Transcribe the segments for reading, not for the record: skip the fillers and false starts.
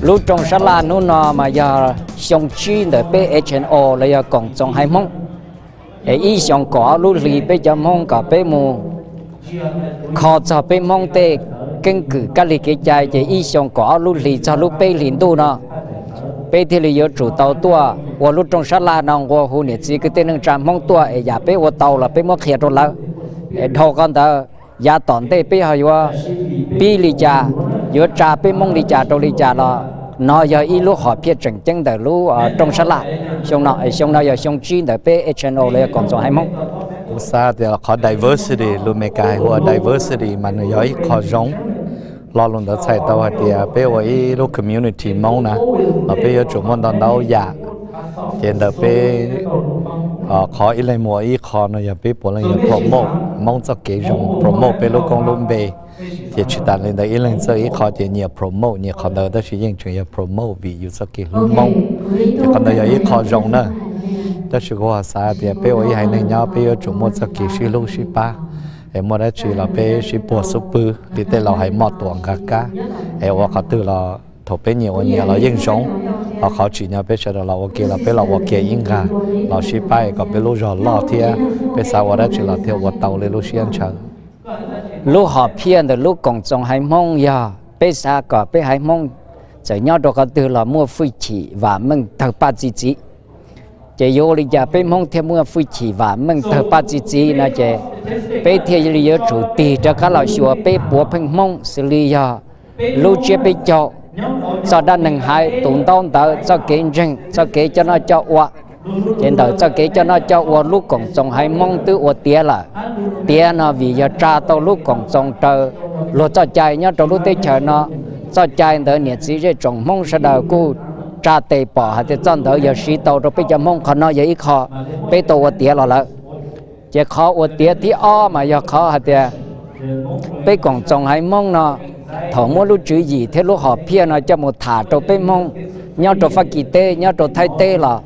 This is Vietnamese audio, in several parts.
lúc trong sát la nó nọ mà giờ xong chi để bé HNO là giờ còn trong hai mong ý xong có lúc lì bé cho mong cả bé mù khó cho bé mong tê kinh cử các lì cái trái chỉ ý xong có lúc lì cho lúc bé liền tu nọ bé thì là giờ chủ tàu tua và lúc trong sát la nó và hồ nhiệt gì cái tên năng tràm mong tua ấy giờ bé và tàu là bé mất thiệt rồi là thâu con ta giá tòn tê bé hayว่าปีลิจ่าเยอะจ่าเป็นมงลิจ่าตัวลิจ่าละน้อยอย่าอีลูกหอบเพียรจังแต่ลูกตรงฉลาดช่วงน้อยอย่าช่วงจีนแต่เป็น HNO เลยก่อนส่งให้มงกูทราบแต่ขอ diversity รู้ไหมกายว่า diversity มันย่อยขอร้องรอลงตัวใส่ตัวเดียเป็นว่าอีลูก community มงนะเราเป็นยจุดมันตอนเราอยากเห็นแต่เป็นขออีเลยมัวอีขอเนาะอย่าเป็นปวดเลยอย่า promote มงจะเกี่ยง promote เป็นลูกกองลุ่มเบthì chúng ta lên đây lên sơ ý khó thì nhiều promote nhiều còn đâu đó chỉ riêng chuyện promote vì yêu sắc kỳ luôn mong thì còn đâu ý khó rộng nữa đó chỉ có sao thì bây giờ hay nên nhau bây giờ chúng một sắc kỳ xí lúc xí ba em mua đó chỉ là bây xí bùa super thì tên là hay mót tuồng cá em họ từ là thổ bây nhiều là yên sống họ khó chỉ nhau bây giờ là bây là ok yên cả là xí ba còn bây lúc rồi lo thì bây giờ đó chỉ là theo tàu lên lúc xí ăn chờ lúc họ phiền từ lúc còn trong hai mong ya bây giờ có bây hai mong chỉ nhau đó có từ là mua phi chỉ và mình thợ ba chỉ chỉ vô lý giờ bây mong theo mua phi chỉ và mình thợ ba chỉ là chỉ bây theo lý do chủ tì cho các loại sửa bây bùa phình mong xử lý ya lúc chưa bây cho sau đó nâng hai tụng tông tới cho kế rừng cho kế cho nó cho qua trên đầu cho kế cho nó cho qua lúc còn trong hai mong tự qua tía là tía nó vì giờ tra tao lúc còn trong trời lo cho chạy nhá trong lúc tết chờ nó cho chạy tới nhiệt sĩ cái trồng mong sẽ đầu cô tra tê bỏ hay thì chân tới giờ sĩ tàu rồi bây giờ mong còn nó vậy khó bây tàu qua tía là chỉ khó qua tía thì mà giờ khó hay thì bây còn trong hai mong nó thầu mua lúc chữ gì thế lúc họ pia nó cho một thả cho bây mong nhau cho phát kỳ tê nhau cho thay tê là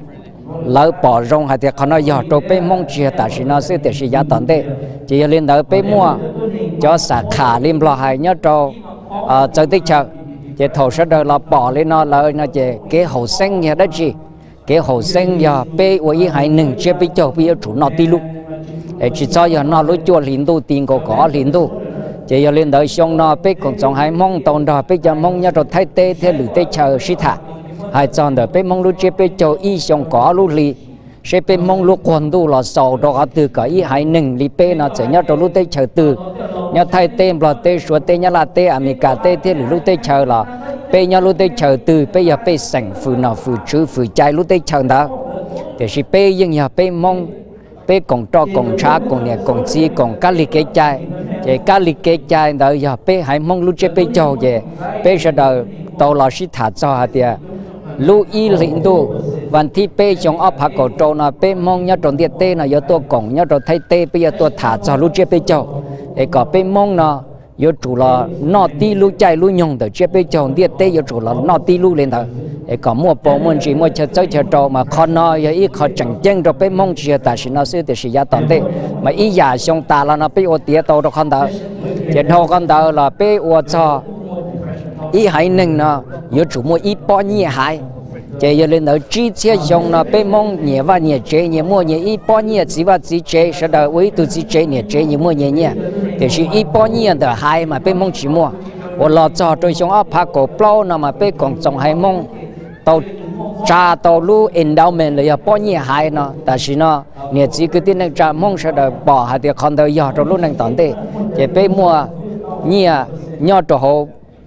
lỡ bỏ rong hay thìเขาnói giờ tôiไปมองเชียแต่สิnó sẽแต่สิgiá tận thế chỉ liên tớiไปmua cho sả khả liên lo hay nhớ cho chơi tích chợ chỉ thầu sẽ đời là bỏ lên nó lỡ nó chỉ cái hồ xanh nhà đó gì cái hồ xanh giờ pe của ý hay nừng chưaไปcho bây giờ chủ nó đi lúc chỉ cho giờ nó lối chua liên tu tiền có liên tu chỉ giờ liên tới xong nó pe còn trong hai mong tồn đó pe giờ mong nhớ cho thay tê theo lưỡi tê chờ sĩ thả hai chọn được bên mong lúc chế bên châu y xong có lúc lì sẽ bên mong lúc quan tu là sầu đó từ cả y hai nừng lì bên nó chỉ nhớ trong lúc tây chờ từ nhớ thay tên là tây số tây nhớ là tây America tây thế lúc tây chờ là bên nhớ lúc tây chờ từ bây giờ bên sành phụ nào phụ chữ phụ trai lúc tây chờ đó thì chỉ bên nhưng giờ bên mong bên còn cho còn trả còn nhà còn chi còn cá lì cái trai thì cá lì cái trai đó giờ bên hai mong lúc chế bên châu về bên sẽ đời tàu là sĩ thả cho hả tiệt lưu ý lĩnh tuวันที่เป้จงเอาผักกอดโจนะเป้มองยอดตรงเดียเต้นะยอดตัวกงยอดตัวไทยเต้ไปยอดตัวถาจอรู้เจ็บไปเจ้าไอ้ก็เป้มองนะยอดจุลนอตีรู้ใจรู้ยงแต่เจ็บไปเจ้าเดียเต้ยอดจุลนอตีรู้เลยนะไอ้ก็มั่วปอมันจีมั่วเชเจ้าเชโตมาคอนอยอีขอจังเจงเราเป้มองเชียแต่สินะซื้อแต่สิยาตอนเต้มาอียาชงตาแล้วนะเป้อเตียโตเราคอนเตอเจ็ดโตคอนเตอละเป้อจออีหายหนึ่งนะยอดจุมั่วอีป้อนี่หายchỉ giờ lên đó chi tiết dùng nó bên mong nhẹ và nhẹ chế nhẹ mua nhẹ ít bao nhiêu chỉ và chỉ chế sau đó với tôi chỉ chế nhẹ chế nhẹ mua nhẹ nhẹ thì chỉ ít bao nhiêu đó hai mà bên mong chỉ mua và lo cho tôi xong áp phá cổ plau nó mà bên còn trong hai mong tàu trà tàu lu endowment là bao nhiêu hai nóแต่是nó nhẹ chỉ cái tin năng trà mong sau đó bỏ hai thì còn đâu giờ trong lúc năng tận thế chỉ bên mua nhẹ nhọ cho họ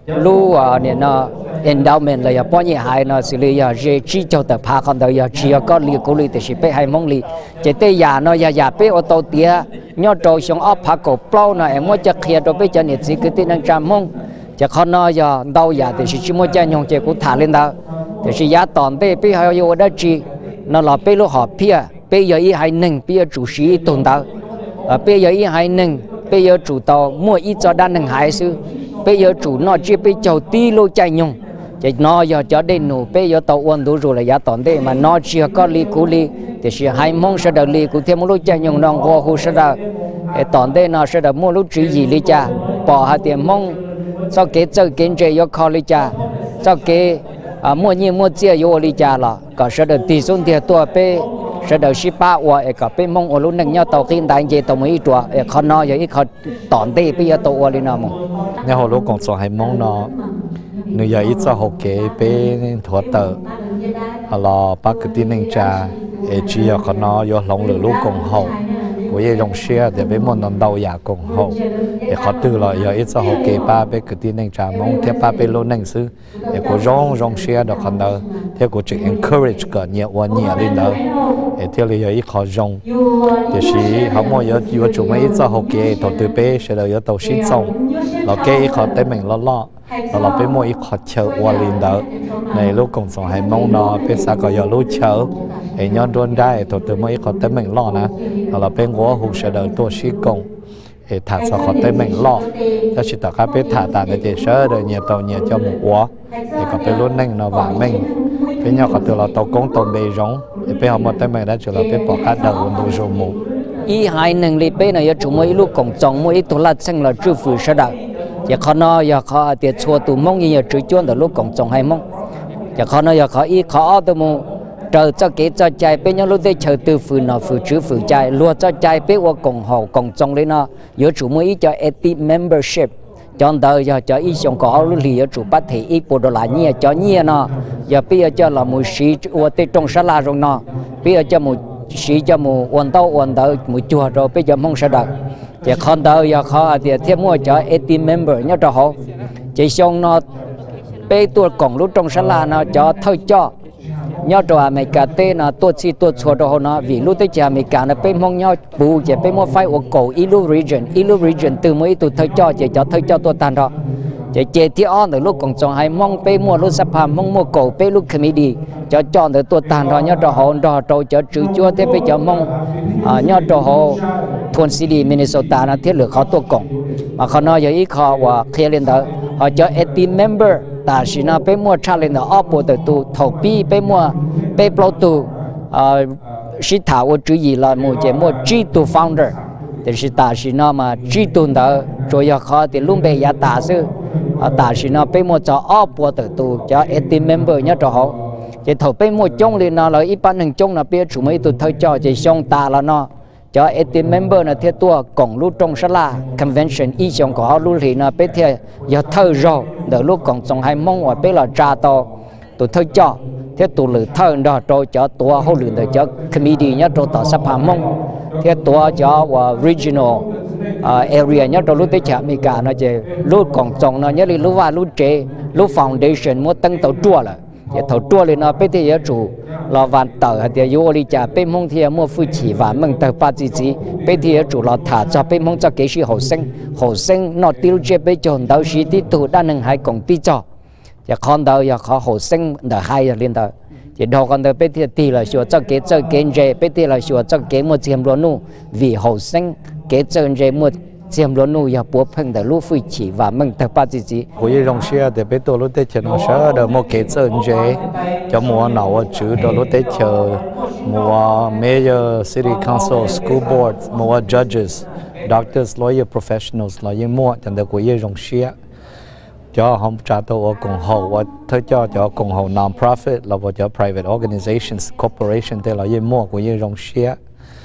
lu nhẹ nó endowment là bao nhiêu hai nó xử lý giờ chỉ cho tập phá con đời giờ chỉ có liệt cố liệt thì phải hai mong liệt chỉ tới giờ nó giờ bé ô tô tia nhớ trâu xuống ấp phá cổ plau nó em muốn chắc kia rồi bây giờ nhiệt chỉ cứ tin năng trăm mong chỉ con nó giờ đâu giờ thì chỉ muốn chơi nhung chỉ cũng thả lên đó thì chỉ giá toàn bé bé hay vô đó chỉ nó là bé lúc họ pia bé giờ ý hai nâng bé chủ sĩ tồn đó bé giờ ý hai nâng bé giờ chủ tàu mua ít cho đan nâng hai xứ bây giờ chủ nó chỉ bây giờ tí lô chạy nhung chỉ nó giờ cho đến nụ bây giờ tàu uốn đủ rồi là giá toàn đấy mà nó chỉ có li cú li thì chỉ hai mong sẽ được li cú thêm một lô chạy nhung nó qua hồ sẽ được toàn đấy nó sẽ được mua lô chữ gì li cha bỏ hai tiền mong sau cái chơi kiến chơi yo college cha sau cái mua nhiều mua chia vô lý cha là có sẽ được tỷ số tiền tua pe sẽ được 18 và có pe mong ở lúc nâng nhau tàu kinh đại chế tàu mấy tua khó nói vậy khó tòn tê bây giờ tàu đi nào mong nhà họ lúc còn sống hay mong nó người giờ ít cho học kế pe thua tờ là bác cái tin anh cha chỉ là khó nói do lòng lửa lúc còn hậu của ye rong share để bé món nón đầu giả cùng hậu để khó từ là giờ ít cho học kế ba bé cái tin anh cha mong theo ba bé luôn anh sư để của rong share được còn đâu theo của chữ encourage cả nhiều và nhiều lên đó để theo là giờ ít khó rong để chỉ họ mua giờ chúng mấy ít cho học kế đầu tư bé sẽ được giờ đầu xin xong là cái khó tới mình lo là bé mua ít khó chờ và lên đó này lúc còn sống hay mong nó bé sao có giờ lúc chờ để nhon đôn ra để từ mấy khó tới mình lo nè là bé ngõ hụt sẽ đợi tôi sĩ công để thả sao khó tới mình lo ta chỉ tất cả bé thả tàn để sớ rồi nhiều tàu nhiều cho một quá để có bé luôn nhanh nó vàng mình bé nhau có từ là tàu công tàu bê giống để bé không một tới mình đã chỉ là bé bỏ hết đầu đồ rồi một ý hai năng lực bé này chúng mấy lúc còn trong mỗi tổ là sang là chữ phụ sẽ đợi giờ khó nói giờ khó để chùa tụ mong như chữ chuyên từ lúc còn trong hay mong giờ khó nói giờ khó ý khó từ một chờ cho cái cho trái bên nhau lúc đấy chờ từ phụ nó phụ chữ phụ trái luôn cho trái bên qua cộng hậu cộng trong đấy nó giờ chủ mới cho epi membership chọn đời giờ cho ý xong có lúc thì giờ chủ bắt thì ý bộ đồ lại nhẹ cho nhẹ nó giờ bây giờ cho là một sĩ qua tới trong sát la rồi nó bây giờ cho một sĩ cho một quan tàu một chùa rồi bây giờ mong sẽ được giờ con đời giờ khó thì thêm mua cho epi member nhớ cho họ chỉ xong nó bây tôi cộng lúc trong sát la nó cho thôi cho nhớ cho mấy cái tên là tôi chỉ tôi cho đó nó vì lúc tới giờ mấy cái nó bên mong nhau bù chỉ bên mua phải ở cổ ilu region từ mấy tôi thấy cho chỉ cho thấy cho tôi tan đó chỉ thì on từ lúc còn trong hay mong bên mua lúc sắp hàng mong mua cổ bên lúc committee cho chọn từ tôi tan đó nhớ cho họ đó rồi cho chữ chúa thế bây giờ mong nhớ cho họ Twin Cities Minnesota nó thiết lược họ tôi cộng mà họ nói giờ ít họ và khi lên đó họ cho 80 member ta chỉ nó bên mua trả lên đó oppo từ tu thầu pi bên mua bên bao tu sĩ thảo của chữ gì là một cái mua G2 founder thì sĩ ta chỉ nó mà G2 đó rồi giờ họ thì luôn bây giờ ta sư ta chỉ nó bên mua cho oppo từ tu cho 80 member nhớ cho họ thì thầu bên mua chung lên nó là ít ban hàng chung là bên chủ mấy tụi thôi cho chỉ xong ta là nó cho 80 member là thiết tua cộng lúc trong sát la convention ý xong có lúc thì nó bên thiết giờ thơ rồi đỡ lúc còn trong hai mong ở bên là trà to tụi thôi cho thiết tụi lử thơ đó rồi cho tua hậu lử để cho committee nhớ rồi tao sắp hàng mong thiết tua cho regional area nhớ rồi lúc tới chợ mỹ cả nó chỉ lúc còn trong nó nhớ đi lúc vào lúc chế lúc foundation muốn tăng tàu chua là thầu chua lên nó bên thì giờ chủ là vạn tờ hay thì vô lý trả bên mong thì mua phu chỉ và mừng tờ ba chỉ bên thì chủ là thả cho bên mong cho cái sự hậu sinh nó tiêu chế bên chọn đầu sĩ tí tụ đa năng hai công ty cho giờ con đầu giờ khó hậu sinh đỡ hai giờ lên tờ chỉ đầu con đầu bên thì là sửa cho cái rễ bên thì là sửa cho cái một chiếm luôn nu vì hậu sinh cái rễ một chiếm luôn nu giờ bố phăng để lúc phu chỉ và mừng tờ ba chỉ của ye rong share để bên tôi lúc tết chờ nó sẽ được một cái rễ cho mua nào chữ đó lúc tết chờ mua mayor city council school board mua judges doctors lawyer professionals là những mua chẳng được của ye rong share cho không trả tôi cùng hậu và thôi cho cùng hậu non-profit là cho private organizations corporation thế là những mua của ye rong share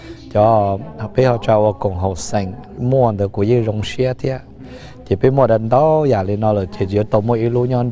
cho bây giờ cho cùng hậu sinh mua được của ye rong share thế chỉ biết mua đến đó giờ lên nó là chỉ tàu mua ilu nhon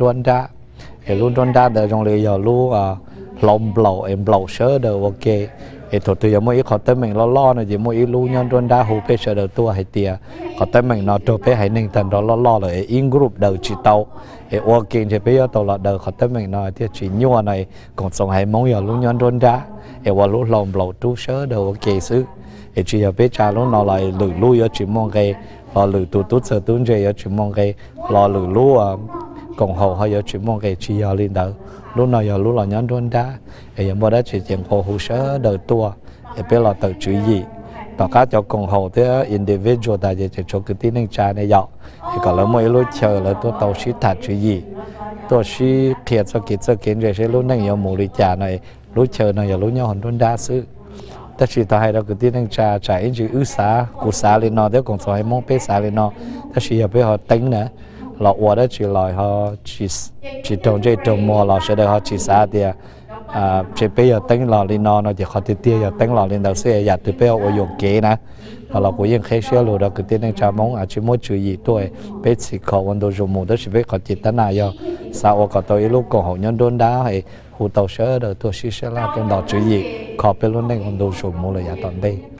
đoan ra để trong này giờ lu lồng blow em blow sớ được ok thì thôi từ giờ mua ít họ tới mình lo này chỉ mua ilu nhon đoan ra hụt pe sớ được tua hay tiệt họ tới mình nó trâu pe hay nên thành đó lo là in group đầu chỉ tàu thì ok thì bây giờ tàu là đầu họ tới mình nó thì chỉ nhua này còn xong hay mong giờ lu nhon đoan ra thì qua lu lồng blow tu sớ được ok xứ thì chỉ giờ pe cha lu nó lại lử lui ở chỉ mong cái lo lử tu sớ tu chơi ở chỉ mong cái lo lử lu cộng hậu hay giờ chỉ mong cái chỉ giờ lên đầu lúc nào giờ lúc là nhón đoan ra thì giờ mua đó chỉ tiền hồ sơ đầu tua thì bây giờ tự chữ gì tất cả cho cộng hậu thế individual tại vì cho cái tin anh cha này dạo thì còn là mỗi lúc chờ là tôi tàu sĩ thật chữ gì tôi sĩ thiệt cho kiến rồi sẽ lúc này giờ một lý trả này lúc chờ này giờ lúc nhau hòn đoan ra sự tất chỉ ta hay là cái tin anh cha chạy chữ ư xá cụ xá lên nó thế còn phải mong bé xá lên nó tất chỉ giờ bây giờ tính nữa lọ qua đó chỉ lại họ chỉ trồng chơi trồng mùa lọ sẽ được họ chỉ xa thì chỉ bây giờ tính lọ lên nó chỉ họ tiêu giờ tính lọ lên đầu xe giờ từ bây giờ ở dùng kế nè là cũngยังเคยเชื่อรู้เราคือที่ในชาวมงอาจจะมั่วจุยตัวเป็นสิ่งของวันดูจมูกด้วยชีวิตเขาจิตตั้งนานยอสาวก็ตัวลูกกงหงยันโดนด่าให้หูตัวเชื่อเด้อตัวชี้เชื่อละตัวดอกจุยขอเป็นรุ่นในวันดูจมูกเลยอย่าตอนเด้